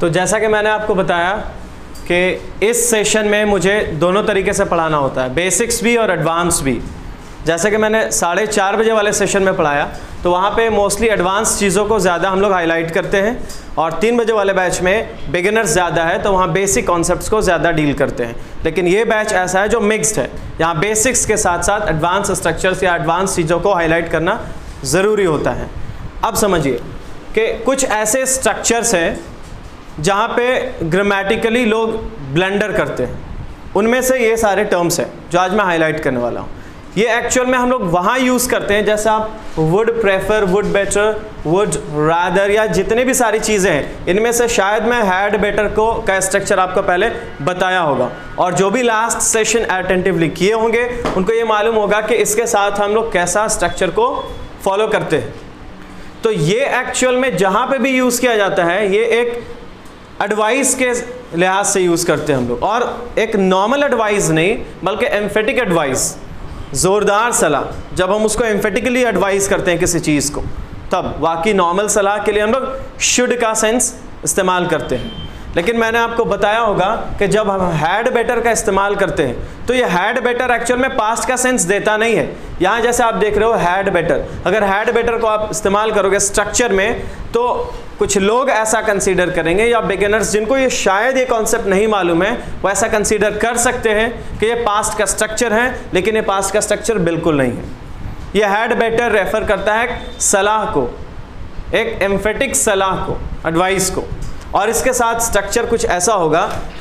तो जैसा कि मैंने आपको बताया कि इस सेशन में मुझे दोनों तरीके से पढ़ाना होता है, बेसिक्स भी और एडवांस भी। जैसे कि मैंने 4:30 बजे वाले सेशन में पढ़ाया तो वहाँ पे मोस्टली एडवांस चीज़ों को ज़्यादा हम लोग हाईलाइट करते हैं, और 3 बजे वाले बैच में बिगिनर्स ज़्यादा है तो वहाँ बेसिक कॉन्सेप्ट्स को ज़्यादा डील करते हैं। लेकिन ये बैच ऐसा है जो मिक्स्ड है, यहाँ बेसिक्स के साथ साथ एडवांस स्ट्रक्चर्स या एडवांस चीज़ों को हाईलाइट करना ज़रूरी होता है। अब समझिए कि कुछ ऐसे स्ट्रक्चर्स हैं जहाँ पे ग्रामेटिकली लोग ब्लंडर करते हैं, उनमें से ये सारे टर्म्स हैं जो आज मैं हाईलाइट करने वाला हूँ। ये एक्चुअल में हम लोग वहाँ यूज़ करते हैं जैसे आप would prefer, would better, would rather या जितनी भी सारी चीज़ें हैं, इनमें से शायद मैं हैड बेटर का स्ट्रक्चर आपको पहले बताया होगा, और जो भी लास्ट सेशन अटेंटिवली किए होंगे उनको ये मालूम होगा कि इसके साथ हम लोग कैसा स्ट्रक्चर को फॉलो करते हैं। तो ये एक्चुअल में जहाँ पे भी यूज़ किया जाता है ये एक एडवाइस के लिहाज से यूज़ करते हैं हम लोग, और एक नॉर्मल एडवाइस नहीं बल्कि एम्फेटिक एडवाइस, ज़ोरदार सलाह। जब हम उसको एम्फेटिकली एडवाइस करते हैं किसी चीज़ को, तब वाकई नॉर्मल सलाह के लिए हम लोग शुड का सेंस इस्तेमाल करते हैं। लेकिन मैंने आपको बताया होगा कि जब हम हैड बेटर का इस्तेमाल करते हैं तो ये हैड बेटर एक्चुअल में पास्ट का सेंस देता नहीं है। यहाँ जैसे आप देख रहे हो हैड बेटर, अगर हैड बेटर को आप इस्तेमाल करोगे स्ट्रक्चर में तो कुछ लोग ऐसा कंसीडर करेंगे, या बिगिनर्स जिनको ये शायद ये कॉन्सेप्ट नहीं मालूम है वो ऐसा कंसीडर कर सकते हैं कि ये पास्ट का स्ट्रक्चर है, लेकिन ये पास्ट का स्ट्रक्चर बिल्कुल नहीं है। ये हैड बेटर रेफर करता है सलाह को, एक एम्फेटिक सलाह को, एडवाइस को, और इसके साथ स्ट्रक्चर कुछ ऐसा होगा।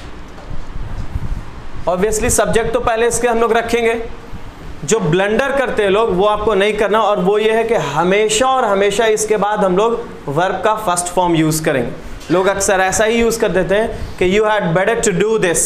ऑब्वियसली सब्जेक्ट तो पहले इसके हम लोग रखेंगे, जो ब्लंडर करते हैं लोग वो आपको नहीं करना, और वो ये है कि हमेशा और हमेशा इसके बाद हम लोग वर्ब का फर्स्ट फॉर्म यूज़ करेंगे। लोग अक्सर ऐसा ही यूज़ कर देते हैं कि you had better to do this,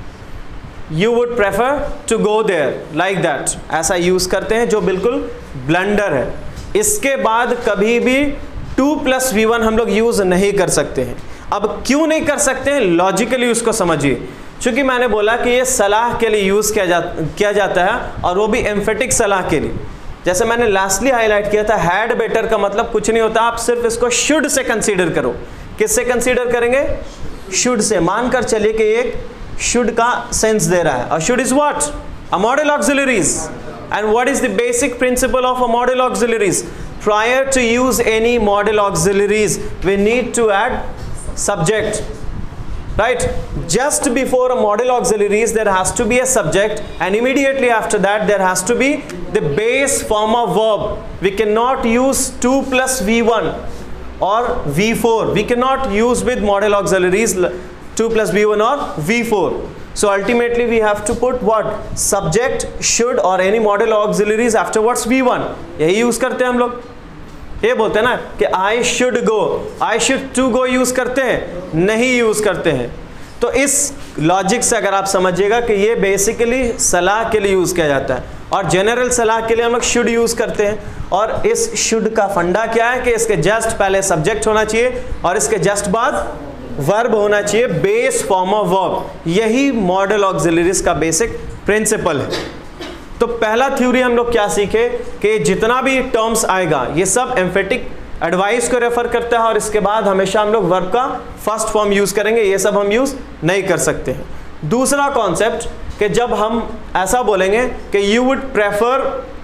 you would prefer to go there, like that, ऐसा यूज़ करते हैं जो बिल्कुल ब्लंडर है। इसके बाद कभी भी 2+V1 हम लोग यूज़ नहीं कर सकते हैं। अब क्यों नहीं कर सकते हैं, लॉजिकली उसको समझिए। चूँकि मैंने बोला कि ये सलाह के लिए यूज़ किया जाता है, और वो भी एम्फेटिक सलाह के लिए। जैसे मैंने लास्टली हाईलाइट किया था, हैड बेटर का मतलब कुछ नहीं होता, आप सिर्फ इसको शुड से कंसीडर करो। किससे कंसीडर करेंगे? Should say. मानकर चलिए कि एक शुड का सेंस दे रहा है, और should is what? A modal auxiliaries. And what is the basic principle of a modal auxiliaries? Prior to use any model auxiliaries, we need to add subject, right? Just before a model auxiliaries there has to be a subject, and immediately after that there has to be the base form of verb. We cannot use 2+V1 or V4. We cannot use with model auxiliaries 2+V1 or V4. So ultimately we have to put what? Subject, should or any model auxiliaries afterwards V1. यही use करते हैं हम लोग। ये बोलते हैं ना कि I should go, I should to go use करते हैं? नहीं यूज करते हैं। तो इस लॉजिक से अगर आप समझिएगा कि ये बेसिकली सलाह के लिए यूज किया जाता है, और जनरल सलाह के लिए हम लोग शुड यूज करते हैं। और इस शुड का फंडा क्या है कि इसके जस्ट पहले सब्जेक्ट होना चाहिए और इसके जस्ट बाद वर्ब होना चाहिए, बेस फॉर्म ऑफ वर्ब। यही मॉडल ऑक्सिलरीज का बेसिक प्रिंसिपल है। तो पहला थ्योरी हम लोग क्या सीखे कि जितना भी टर्म्स आएगा ये सब एम्फेटिक एडवाइस को रेफर करता है, और इसके बाद हमेशा हम लोग वर्ब का फर्स्ट फॉर्म यूज करेंगे, ये सब हम यूज नहीं कर सकते हैं। दूसरा कॉन्सेप्ट कि जब हम ऐसा बोलेंगे कि यू वुड प्रेफर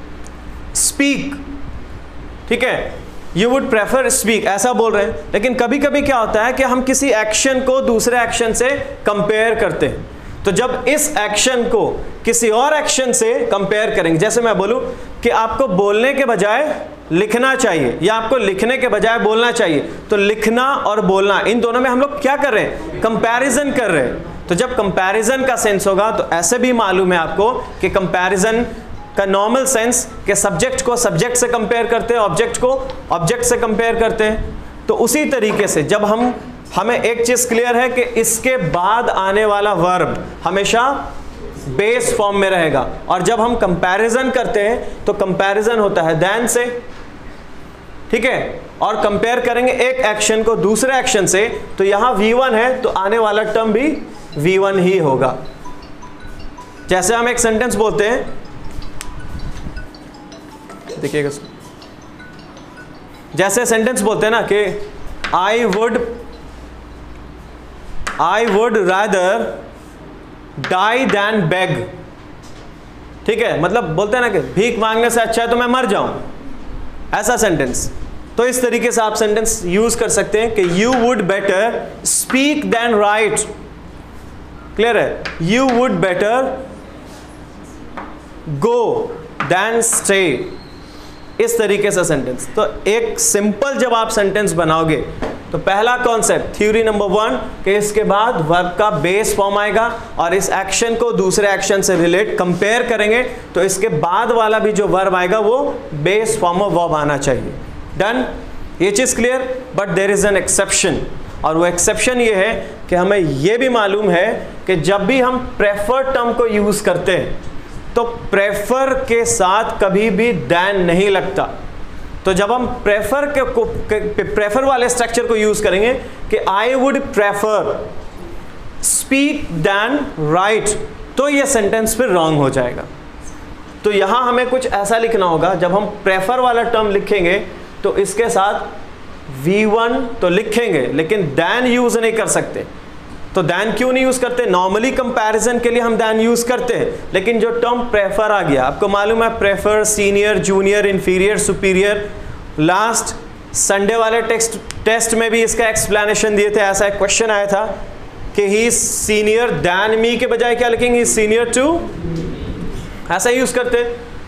स्पीक, ठीक है, यू वुड प्रेफर स्पीक, ऐसा बोल रहे हैं, लेकिन कभी कभी क्या होता है कि हम किसी एक्शन को दूसरे एक्शन से कंपेयर करते हैं। तो जब इस एक्शन को किसी और एक्शन से कंपेयर करेंगे, जैसे मैं बोलूं कि आपको बोलने के बजाय लिखना चाहिए, या आपको लिखने के बजाय बोलना चाहिए, तो लिखना और बोलना इन दोनों में हम लोग क्या कर रहे हैं? कंपैरिजन कर रहे हैं। तो जब कंपैरिजन का सेंस होगा तो ऐसे भी मालूम है आपको कि कंपैरिजन का नॉर्मल सेंस के सब्जेक्ट को सब्जेक्ट से कंपेयर करते हैं, ऑब्जेक्ट को ऑब्जेक्ट से कंपेयर करते हैं। तो उसी तरीके से जब हमें एक चीज क्लियर है कि इसके बाद आने वाला वर्ब हमेशा बेस फॉर्म में रहेगा, और जब हम कंपैरिजन करते हैं तो कंपैरिजन होता है देन से, ठीक है, और कंपेयर करेंगे एक एक्शन को दूसरे एक्शन से, तो यहां V1 है तो आने वाला टर्म भी V1 ही होगा। जैसे हम एक सेंटेंस बोलते हैं, देखिएगा, जैसे सेंटेंस बोलते हैं ना कि I would I would rather die than beg. ठीक है, मतलब बोलते हैं ना कि भीख मांगने से अच्छा है तो मैं मर जाऊं, ऐसा सेंटेंस। तो इस तरीके से आप सेंटेंस यूज कर सकते हैं कि you would better speak than write. Clear है? You would better go than stay, इस तरीके से सेंटेंस। तो एक सिंपल जब आप सेंटेंस बनाओगे तो पहला कॉन्सेप्ट थ्योरी नंबर 1 कि इसके बाद वर्ब का बेस फॉर्म आएगा और इस एक्शन को दूसरे एक्शन से रिलेट कंपेयर करेंगे तो इसके बाद वाला भी जो वर्ब आएगा वो बेस फॉर्म ऑफ वर्ब आना चाहिए। डन? ये चीज clear? But there is an exception, और वो एक्सेप्शन ये है कि हमें ये भी मालूम है कि जब भी हम प्रेफर टर्म को यूज करते हैं तो प्रेफर के साथ कभी भी देन नहीं लगता। तो जब हम प्रेफर वाले स्ट्रक्चर को यूज करेंगे कि I would prefer speak than write, तो ये सेंटेंस फिर रॉन्ग हो जाएगा। तो यहां हमें कुछ ऐसा लिखना होगा, जब हम प्रेफर वाला टर्म लिखेंगे तो इसके साथ V1 तो लिखेंगे लेकिन देन यूज नहीं कर सकते। तो देन क्यों नहीं यूज करते? नॉर्मली कंपैरिजन के लिए हम देन यूज करते हैं, लेकिन जो टर्म प्रेफर आ गया, आपको मालूम है prefer, senior, junior, inferior, superior. Last Sunday वाले टेस्ट में भी इसका एक्सप्लेनेशन दिए थे। ऐसा एक क्वेश्चन आया था कि ही सीनियर देन मी के बजाय क्या लिखेंगे? ही सीनियर टू, ऐसा यूज करते।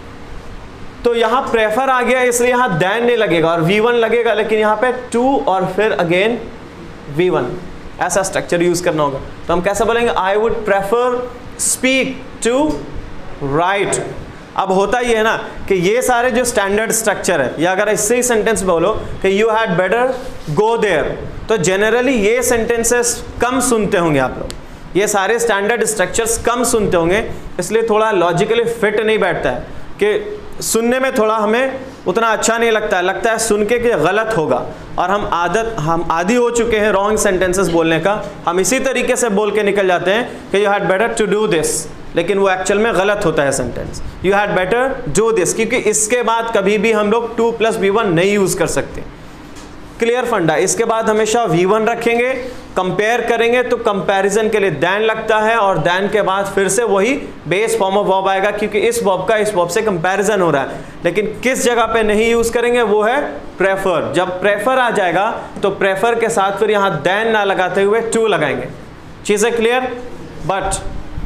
तो यहां प्रेफर आ गया इसलिए यहां देन नहीं लगेगा और V1 लगेगा, लेकिन यहां पे टू और फिर अगेन V1, ऐसा स्ट्रक्चर यूज करना होगा। तो हम कैसे बोलेंगे? I would prefer speak to write. अब होता ये है ना कि ये सारे जो स्टैंडर्ड स्ट्रक्चर है, या अगर इससे ही सेंटेंस बोलो कि you had better go there, तो जनरली ये सेंटेंसेस कम सुनते होंगे आप लोग, ये सारे स्टैंडर्ड स्ट्रक्चर्स कम सुनते होंगे, इसलिए थोड़ा लॉजिकली फिट नहीं बैठता है कि सुनने में थोड़ा हमें उतना अच्छा नहीं लगता है, लगता है सुन के कि गलत होगा, और हम आदी हो चुके हैं रॉन्ग सेंटेंसेस बोलने का। हम इसी तरीके से बोल के निकल जाते हैं कि you had better to do this, लेकिन वो एक्चुअल में गलत होता है sentence. You had better do this, क्योंकि इसके बाद कभी भी हम लोग 2 + V1 नहीं यूज कर सकते। क्लियर फंडा? इसके बाद हमेशा V1 रखेंगे, कंपेयर करेंगे तो कंपैरिजन के लिए देन लगता है, और देन के बाद फिर से वही बेस फॉर्म ऑफ वर्ब आएगा, क्योंकि इस वर्ब का इस वर्ब से कंपैरिजन हो रहा है। लेकिन किस जगह पे नहीं यूज करेंगे वो है प्रेफर। जब प्रेफर आ जाएगा तो प्रेफर के साथ फिर यहां देन ना लगाते हुए टू लगाएंगे। चीजें clear? But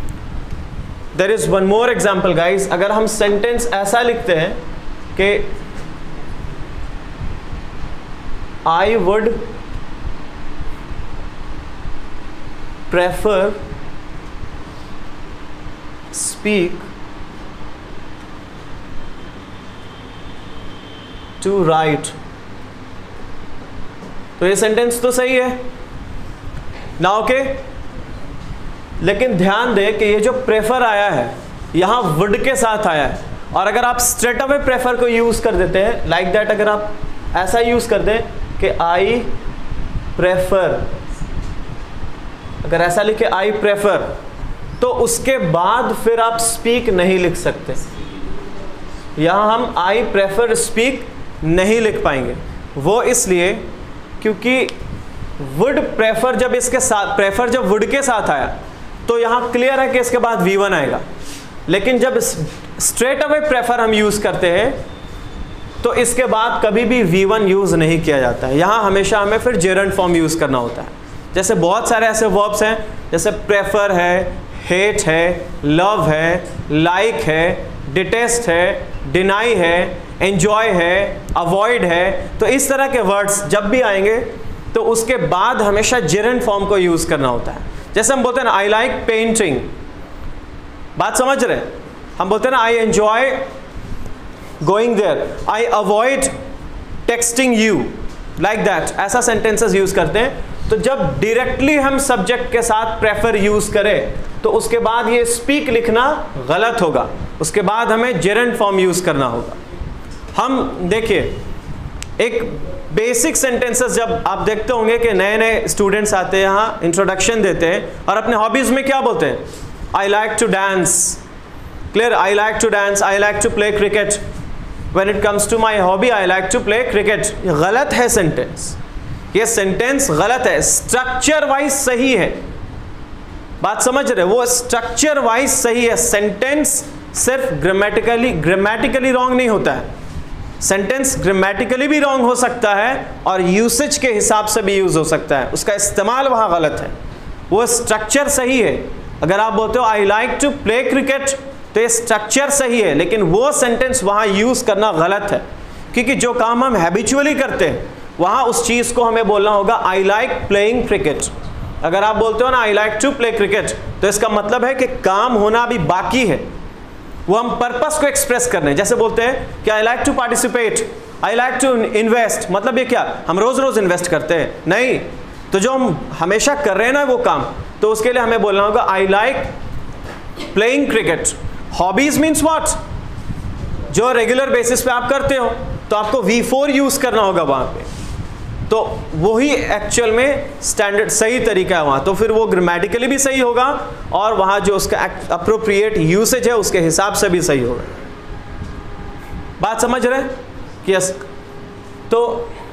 there is one more example guys. अगर हम सेंटेंस ऐसा लिखते हैं कि I would prefer speak to write, तो ये सेंटेंस तो सही है ना? ओके, लेकिन ध्यान दें कि ये जो प्रेफर आया है यहां वुड के साथ आया है, और अगर आप स्ट्रेट अवे प्रेफर को यूज कर देते हैं लाइक दैट, अगर आप ऐसा यूज कर दें कि आई प्रेफर, अगर ऐसा लिखे आई प्रेफर, तो उसके बाद फिर आप स्पीक नहीं लिख सकते। यहां हम आई प्रेफर स्पीक नहीं लिख पाएंगे। वो इसलिए क्योंकि वुड प्रेफर जब इसके साथ, प्रेफर जब वुड के साथ आया तो यहां क्लियर है कि इसके बाद V1 आएगा, लेकिन जब स्ट्रेट अवे प्रेफर हम यूज करते हैं तो इसके बाद कभी भी V1 यूज नहीं किया जाता है। यहां हमेशा हमें फिर जेरंड फॉर्म यूज करना होता है। जैसे बहुत सारे ऐसे वर्ब्स हैं, जैसे प्रेफर है, हेट है, लव है, लाइक है, डिटेस्ट है, डिनाई है, एंजॉय है, अवॉइड है। तो इस तरह के वर्ड्स जब भी आएंगे तो उसके बाद हमेशा जेरंड फॉर्म को यूज करना होता है। जैसे हम बोलते हैं ना आई लाइक पेंटिंग, बात समझ रहे? हम बोलते हैं ना I enjoy going there, I avoid texting you, like that, ऐसा सेंटेंसेस यूज करते हैं। तो जब डायरेक्टली हम सब्जेक्ट के साथ प्रेफर यूज करें तो उसके बाद ये स्पीक लिखना गलत होगा, उसके बाद हमें जेरंड फॉर्म यूज करना होगा। हम देखिए एक बेसिक सेंटेंसेस जब आप देखते होंगे कि नए नए स्टूडेंट्स आते हैं यहाँ, इंट्रोडक्शन देते हैं और अपने हॉबीज में क्या बोलते हैं? I like to dance, clear? I like to dance, I like to play cricket, when it comes to my hobby I like to play cricket. गलत है सेंटेंस, ये सेंटेंस गलत है। स्ट्रक्चर वाइज सही है बात समझ रहे? वो स्ट्रक्चर वाइज सही है, सेंटेंस सिर्फ ग्रामेटिकली रॉन्ग नहीं होता है, सेंटेंस ग्रामेटिकली भी रॉन्ग हो सकता है और यूसेज के हिसाब से भी यूज हो सकता है, उसका इस्तेमाल वहां गलत है। वो स्ट्रक्चर सही है, अगर आप बोलते हो I like to play cricket तो ये स्ट्रक्चर सही है, लेकिन वो सेंटेंस वहां यूज करना गलत है, क्योंकि जो काम हम हैबिचुअली करते हैं वहां उस चीज को हमें बोलना होगा आई लाइक प्लेइंग क्रिकेट। अगर आप बोलते हो ना I like to play cricket तो इसका मतलब है कि काम होना अभी बाकी है, वो हम पर्पस को एक्सप्रेस करने, जैसे बोलते हैं कि I like to participate, I like to invest, मतलब ये क्या हम रोज रोज इन्वेस्ट करते हैं? नहीं, तो जो हम हमेशा कर रहे हैं ना वो काम, तो उसके लिए हमें बोलना होगा I like playing cricket. Hobbies means what? जो रेगुलर बेसिस पे आप करते हो, तो आपको V4 यूज करना होगा वहां पे, तो वही एक्चुअल में स्टैंडर्ड सही तरीका है वहां, तो फिर वो ग्रामेटिकली भी सही होगा और वहां जो उसका अप्रोप्रिएट यूसेज है उसके हिसाब से भी सही होगा। बात समझ रहे? यस। तो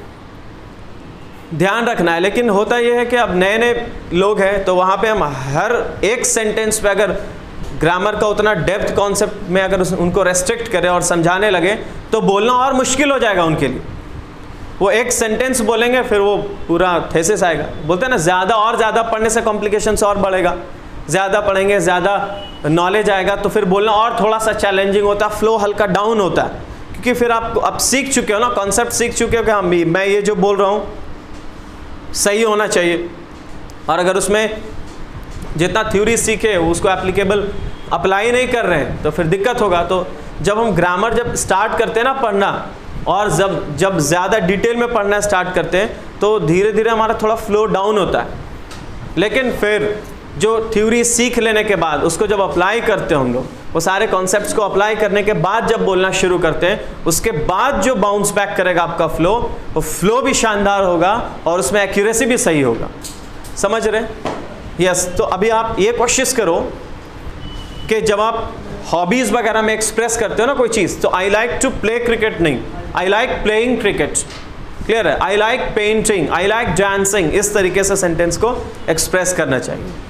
ध्यान रखना है, लेकिन होता यह है कि अब नए नए लोग हैं तो वहां पे हम हर एक सेंटेंस पे अगर ग्रामर का उतना डेप्थ कॉन्सेप्ट में अगर उनको रेस्ट्रिक्ट करें और समझाने लगे तो बोलना और मुश्किल हो जाएगा उनके लिए। वो एक सेंटेंस बोलेंगे फिर वो पूरा थेसिस आएगा, बोलते हैं ना ज़्यादा और ज़्यादा पढ़ने से कॉम्प्लिकेशंस और बढ़ेगा, ज़्यादा पढ़ेंगे ज़्यादा नॉलेज आएगा तो फिर बोलना और थोड़ा सा चैलेंजिंग होता है, फ्लो हल्का डाउन होता है, क्योंकि फिर आप अब सीख चुके हो ना, कॉन्सेप्ट सीख चुके हो कि हाँ मैं ये जो बोल रहा हूँ सही होना चाहिए, और अगर उसमें जितना थ्योरी सीखे उसको एप्लीकेबल अप्लाई नहीं कर रहे हैं तो फिर दिक्कत होगा। तो जब हम ग्रामर जब स्टार्ट करते हैं ना पढ़ना, और जब ज़्यादा डिटेल में पढ़ना स्टार्ट करते हैं तो धीरे धीरे हमारा थोड़ा फ्लो डाउन होता है, लेकिन फिर जो थ्योरी सीख लेने के बाद उसको जब अप्लाई करते हैं हम लोग, वो सारे कॉन्सेप्ट्स को अप्लाई करने के बाद जब बोलना शुरू करते हैं, उसके बाद जो बाउंस बैक करेगा आपका फ्लो, वो फ्लो भी शानदार होगा और उसमें एक्यूरेसी भी सही होगा। समझ रहे? यस। तो अभी आप ये कोशिश करो कि जब आप हॉबीज़ वगैरह में एक्सप्रेस करते हो ना कोई चीज़, तो I like to play cricket नहीं, I like playing cricket. Clear है? I like painting, I like dancing, इस तरीके से सेंटेंस को एक्सप्रेस करना चाहिए।